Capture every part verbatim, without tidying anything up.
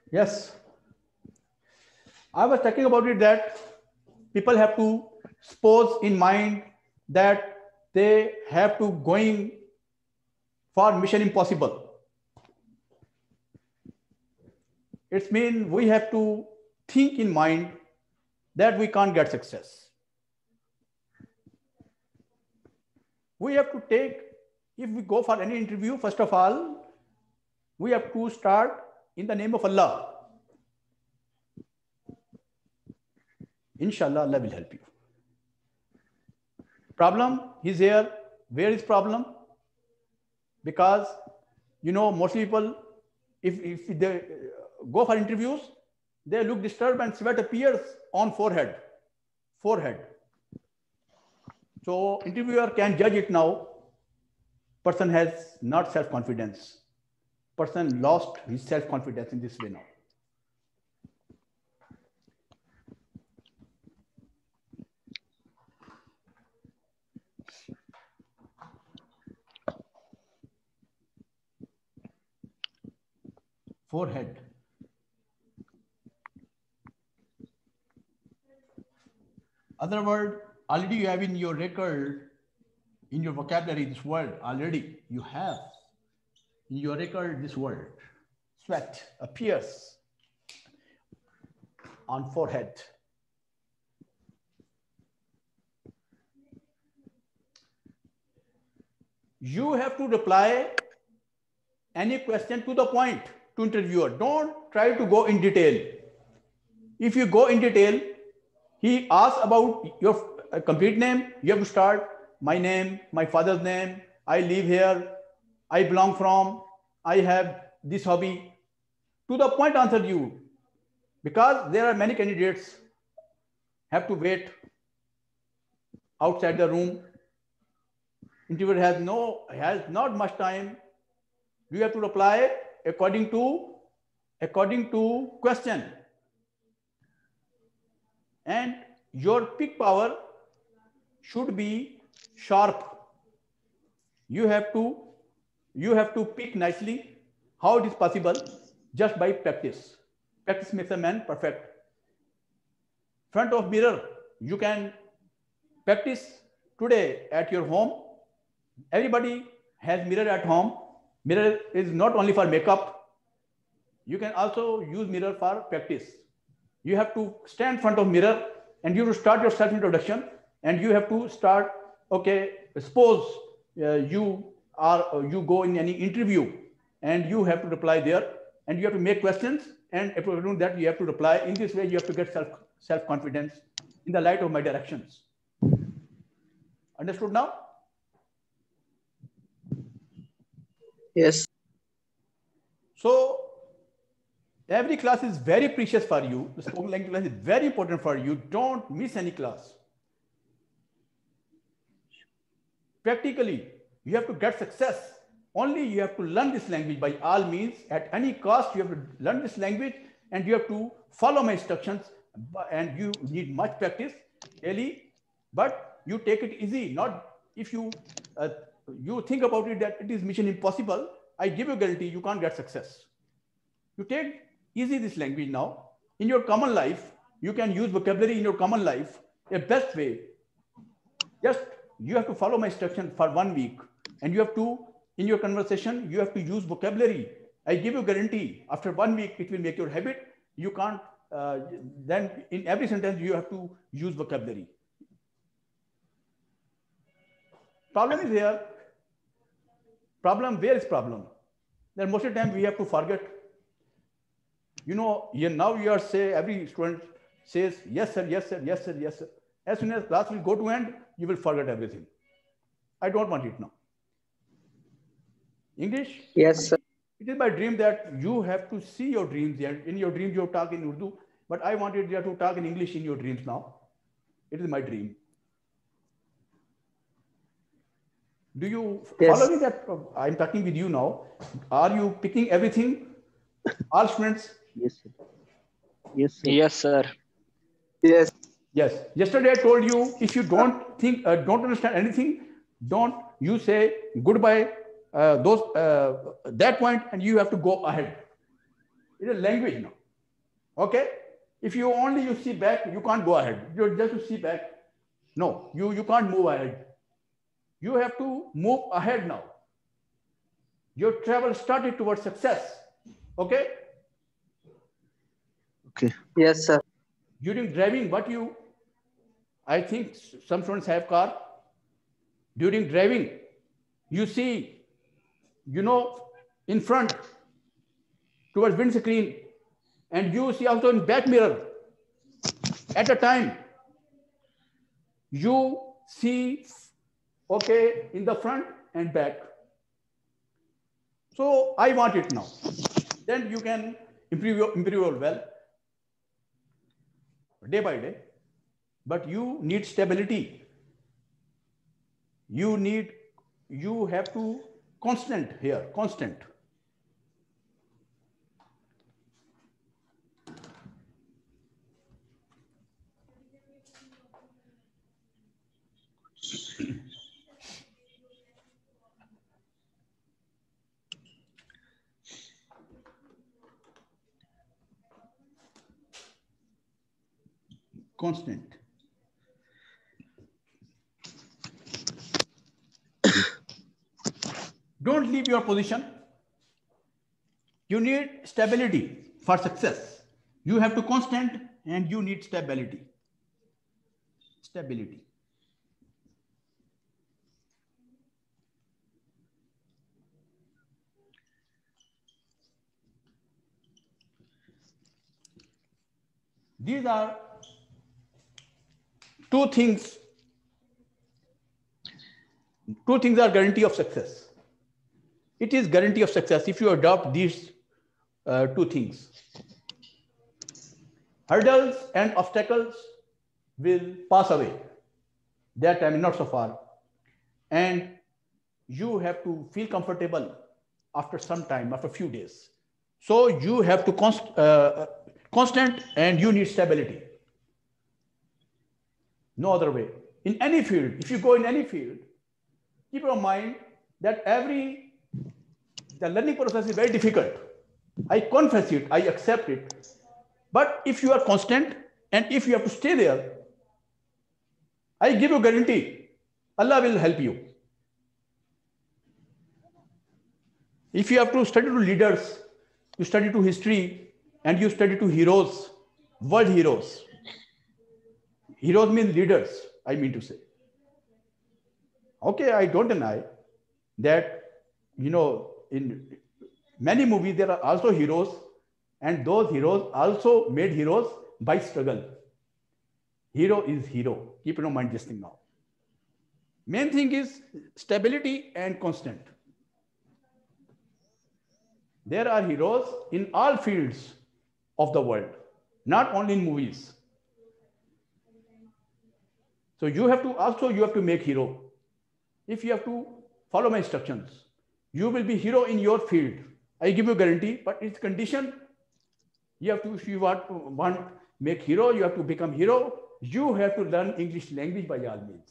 Yes. I was talking about it that people have to suppose in mind that they have to going for mission impossible. It means we have to think in mind that we can't get success. We have to take, if we go for any interview, first of all, we have to start in the name of Allah. Inshallah, Allah will help you. Problem is here. Where is problem? Because, you know, most people, if, if they go for interviews, they look disturbed and sweat appears on forehead. Forehead. So interviewer can judge it now. Person has not self-confidence. Person lost his self-confidence in this way now. Forehead. Other word, already you have in your record, in your vocabulary, this word already you have in your record this word. Sweat appears on forehead. You have to reply any question to the point to interviewer. Don't try to go in detail. If you go in detail, he asks about your complete name. You have to start my name, my father's name. I live here. I belong from. I have this hobby. To the point answer you. Because there are many candidates have to wait outside the room. Interviewer has no has not much time. You have to reply according to according to question. And your pick power should be sharp. You have to you have to pick nicely. How it is possible? Just by practice. Practice makes a man perfect. Front of mirror, you can practice today at your home. Everybody has mirror at home. Mirror is not only for makeup. You can also use mirror for practice. You have to stand in front of mirror and you have to start your self introduction and you have to start, okay, suppose uh, you are, uh, you go in any interview and you have to reply there and you have to make questions and after doing that you have to reply. In this way, you have to get self, self-confidence in the light of my directions. Understood now? Yes. So every class is very precious for you. The spoken language class is very important for you. Don't miss any class. Practically, you have to get success. Only you have to learn this language by all means. At any cost, you have to learn this language and you have to follow my instructions. And you need much practice daily, but you take it easy. Not if you uh, you think about it that it is mission impossible. I give you guarantee you can't get success. You take easy this language now. In your common life, you can use vocabulary in your common life. A best way, just you have to follow my instruction for one week and you have to, in your conversation, you have to use vocabulary. I give you guarantee after one week, it will make your habit. You can't, uh, then in every sentence, you have to use vocabulary. Problem is here. Problem, where is problem? Then most of the time we have to forget. You know, you, now you are say, every student says, yes, sir, yes, sir, yes, sir, yes, sir. As soon as class will go to end, you will forget everything. I don't want it now. English? Yes, sir. It is my dream that you have to see your dreams. In your dreams, you talk in Urdu, but I wanted you to talk in English in your dreams now. It is my dream. Do you Yes. follow me that uh, I'm talking with you now? Are you picking everything? All students? Yes, sir. Yes, sir. Yes, sir. Yes. Yes. Yesterday I told you, if you don't think, uh, don't understand anything, don't, you say goodbye, uh, those, uh, that point, and you have to go ahead. It is language now. Okay? If you only you see back, you can't go ahead. You just to see back. No, you, you can't move ahead. You have to move ahead now. Your travel started towards success. Okay? Okay. Yes, sir. During driving, what you, I think some students have car. During driving, you see, you know, in front towards windscreen, and you see also in back mirror. At a time, you see, okay, in the front and back. So I want it now. Then you can improve your, improve your well day by day. But you need stability. You need, you have to constant here, constant. Constant. Don't leave your position. You need stability for success. You have to constant and you need stability. Stability. These are two things. Two things are guarantee of success. It is guarantee of success if you adopt these uh, two things. Hurdles and obstacles will pass away. That time not so far. And you have to feel comfortable after some time, after a few days. So you have to const, uh, constant and you need stability. No other way. In any field, if you go in any field, keep in mind that every, the learning process is very difficult. I confess it, I accept it. But if you are constant and if you have to stay there, I give you guarantee, Allah will help you. If you have to study to leaders, you study to history, and you study to heroes, world heroes. Heroes mean leaders, I mean to say. Okay, I don't deny that, you know, in many movies there are also heroes, and those heroes also made heroes by struggle. Hero is hero. Keep in mind this thing now. Main thing is stability and constant. There are heroes in all fields of the world, not only in movies. So you have to also, you have to make hero. If you have to follow my instructions, you will be hero in your field. I give you guarantee, but it's condition. You have to, if you want to want make hero, you have to become hero. You have to learn English language by all means.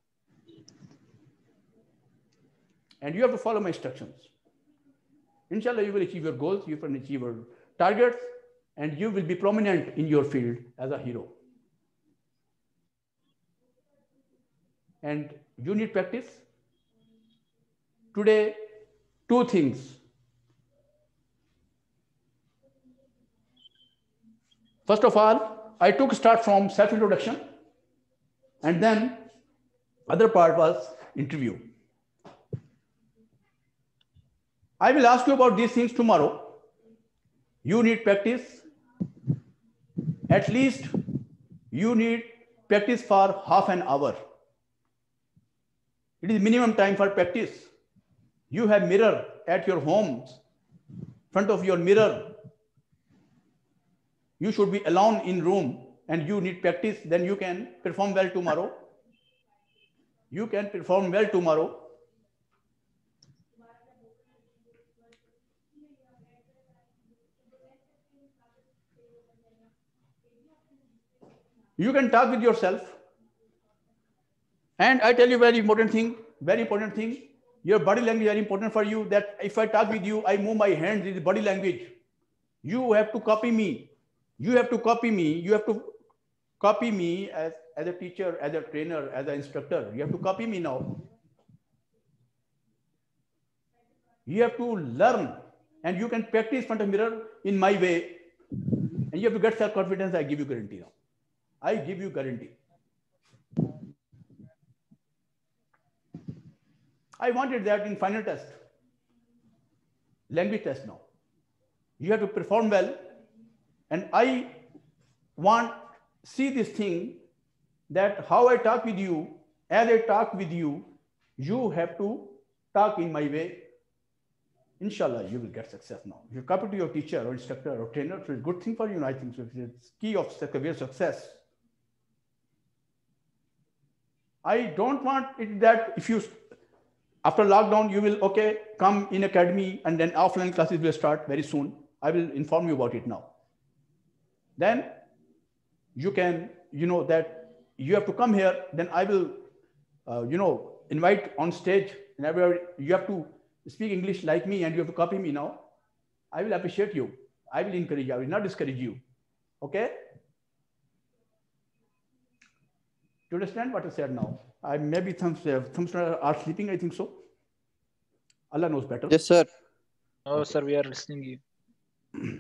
And you have to follow my instructions. Inshallah, you will achieve your goals, you will achieve your targets, and you will be prominent in your field as a hero. And you need practice. Today, two things. First of all, I took start from self-introduction, and then other part was interview. I will ask you about these things tomorrow. You need practice. At least you need practice for half an hour. It is minimum time for practice. You have mirror at your homes, front of your mirror. You should be alone in room and you need practice, then you can perform well tomorrow. You can perform well tomorrow. You can talk with yourself. And I tell you very important thing, very important thing. Your body language is very important for you, that if I talk with you, I move my hands, this is body language. You have to copy me. You have to copy me. You have to copy me as, as a teacher, as a trainer, as an instructor. You have to copy me now. You have to learn, and you can practice in front of mirror in my way. And you have to get self-confidence. I give you guarantee now. I give you guarantee. I wanted that in final test, language test now. You have to perform well. And I want see this thing that how I talk with you, as I talk with you, you have to talk in my way. Inshallah, you will get success now. You copy to your teacher or instructor or trainer, so it's a good thing for you. And I think so it's key of career success. I don't want it that if you, after lockdown, you will, okay, come in academy and then offline classes will start very soon. I will inform you about it now. Then you can, you know, that you have to come here. Then I will, uh, you know, invite on stage and everywhere. You have to speak English like me and you have to copy me now. I will appreciate you. I will encourage you. I will not discourage you. Okay? Do you understand what I said now? I maybe some, some are sleeping, I think so. Allah knows better. Yes, sir. Oh, okay. Sir, we are listening to you.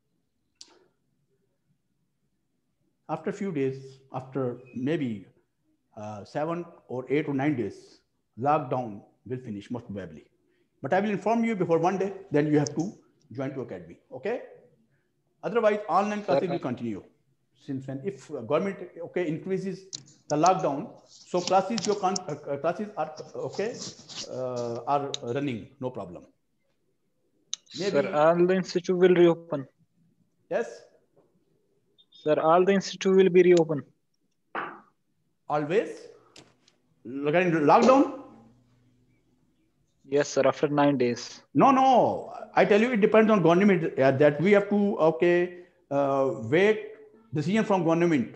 After a few days, after maybe uh, seven or eight or nine days, lockdown will finish most probably. But I will inform you before one day, then you have to join to academy, okay? Otherwise, online classes will continue. Since when, if government, okay, increases the lockdown, so classes, your uh, classes are, okay, uh, are running, no problem. Maybe, sir, all the institute will reopen. Yes? Sir, all the institute will be reopened. Always? Regarding lockdown? Yes, sir, after nine days. No, no. I tell you, it depends on government uh, that we have to, okay, uh, wait decision from government.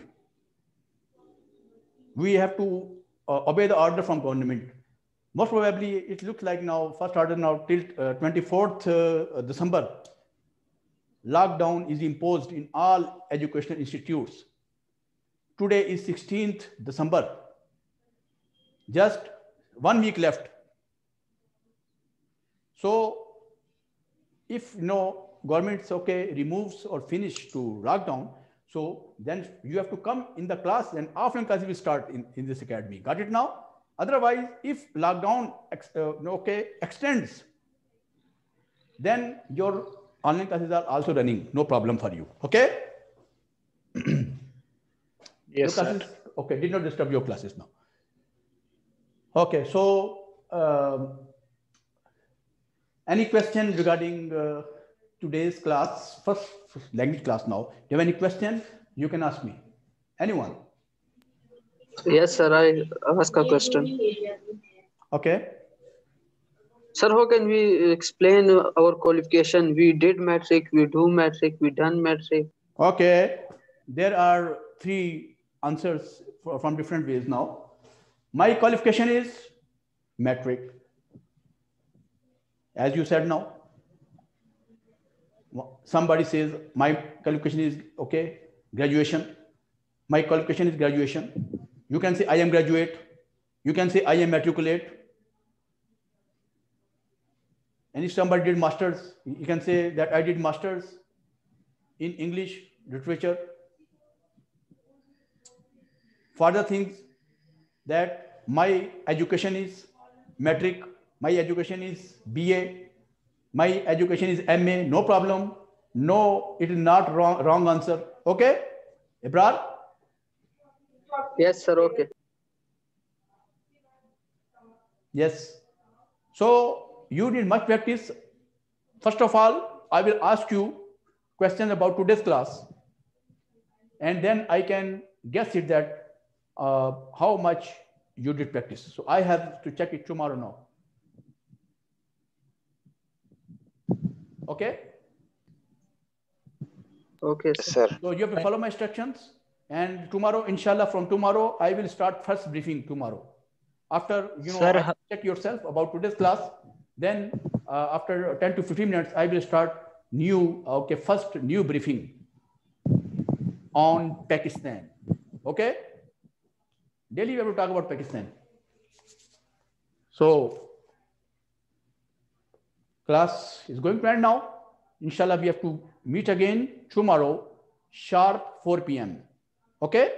We have to uh, obey the order from government. Most probably, it looks like now, first order now till uh, twenty-fourth uh, December. Lockdown is imposed in all educational institutes. Today is sixteenth December. Just one week left. So if you know, government's okay, removes or finish to lockdown, so then you have to come in the class and offline classes will start in, in this academy. Got it now? Otherwise, if lockdown ex, uh, okay, extends, then your online classes are also running, no problem for you. Okay? Yes, classes, sir. Okay, did not disturb your classes now. Okay, so um, any question regarding uh, today's class, first language class now? Do you have any question? You can ask me. Anyone? Yes, sir. I ask a question. Okay. Sir, how can we explain our qualification? We did metric, we do metric, we done metric. Okay. There are three answers for, from different ways now. My qualification is metric. As you said now. Somebody says my qualification is, okay, graduation. My qualification is graduation. You can say I am graduate. You can say I am matriculate. And if somebody did masters, you can say that I did masters in English literature. Further things that my education is metric, my education is B A, my education is M A, no problem. No, it is not wrong, wrong answer. Okay, Ibrar? Yes, sir. Okay. Yes. So you need much practice. First of all, I will ask you questions about today's class. And then I can guess it that uh, how much you did practice. So I have to check it tomorrow now. Okay? Okay, sir. So you have to follow my instructions. And tomorrow, inshallah, from tomorrow, I will start first briefing tomorrow. After, you know, Sir, check yourself about today's class. Then uh, after ten to fifteen minutes, I will start new, okay, first new briefing. on Pakistan. Okay? Daily we have to talk about Pakistan. So, class is going to end now. Inshallah, we have to meet again tomorrow, sharp four P M Okay?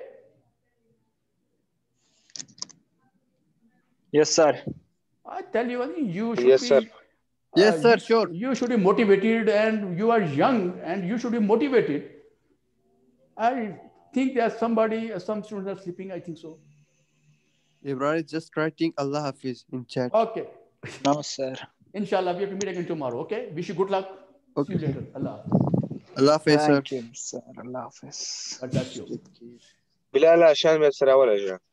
Yes, sir. I tell you one thing, you should Yes, be... sir. Yes, uh, sir, you, sure. You should be motivated, and you are young and you should be motivated. I think there's somebody, some students are sleeping, I think so. Ibrahim is just writing Allah Hafiz in chat. Okay. No, sir. Inshallah, we have to meet again tomorrow. Okay? Wish you good luck. Okay. See you later. Allah. Allah Hafiz, sir. Thank you, sir. Allah Hafiz. God bless you. بلال عشان ما تسرع ولا جا